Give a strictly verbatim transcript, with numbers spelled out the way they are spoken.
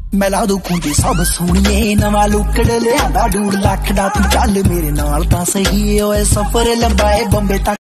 मैं ला दूं खुंदी सब सोनिए नवा लुकड़ लिया डूढ़ लख दा तू चल मेरे नाल तां सही ओए सफर लंबा है बंबे तक।